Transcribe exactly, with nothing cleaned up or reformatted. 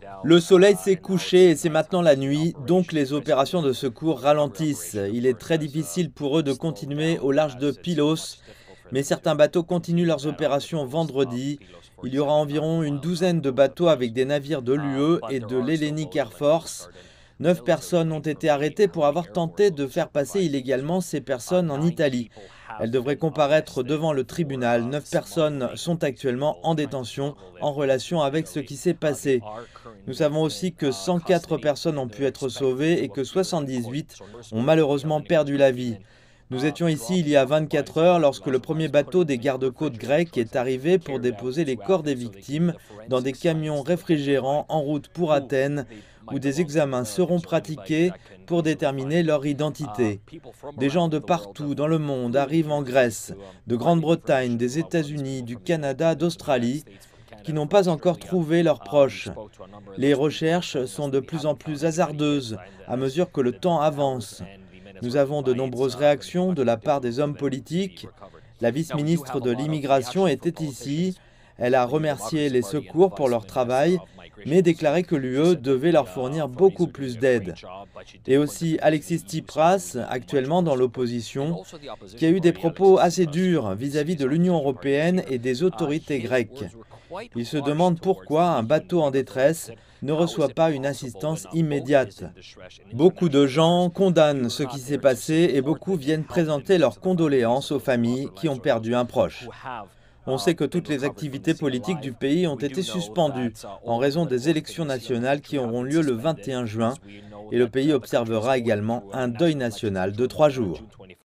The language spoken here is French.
Le soleil s'est couché et c'est maintenant la nuit, donc les opérations de secours ralentissent. Il est très difficile pour eux de continuer au large de Pylos, mais certains bateaux continuent leurs opérations vendredi. Il y aura environ une douzaine de bateaux avec des navires de l'U E et de l'Hellenic Air Force. Neuf personnes ont été arrêtées pour avoir tenté de faire passer illégalement ces personnes en Italie. Elles devraient comparaître devant le tribunal. Neuf personnes sont actuellement en détention en relation avec ce qui s'est passé. Nous savons aussi que cent quatre personnes ont pu être sauvées et que soixante-dix-huit ont malheureusement perdu la vie. Nous étions ici il y a vingt-quatre heures lorsque le premier bateau des gardes-côtes grecs est arrivé pour déposer les corps des victimes dans des camions réfrigérants en route pour Athènes, où des examens seront pratiqués pour déterminer leur identité. Des gens de partout dans le monde arrivent en Grèce, de Grande-Bretagne, des États-Unis, du Canada, d'Australie, qui n'ont pas encore trouvé leurs proches. Les recherches sont de plus en plus hasardeuses à mesure que le temps avance. Nous avons de nombreuses réactions de la part des hommes politiques. La vice-ministre de l'immigration était ici. Elle a remercié les secours pour leur travail, mais déclaré que l'U E devait leur fournir beaucoup plus d'aide. Et aussi Alexis Tsipras, actuellement dans l'opposition, qui a eu des propos assez durs vis-à-vis de l'Union européenne et des autorités grecques. Il se demande pourquoi un bateau en détresse ne reçoit pas une assistance immédiate. Beaucoup de gens condamnent ce qui s'est passé et beaucoup viennent présenter leurs condoléances aux familles qui ont perdu un proche. On sait que toutes les activités politiques du pays ont été suspendues en raison des élections nationales qui auront lieu le vingt et un juin et le pays observera également un deuil national de trois jours.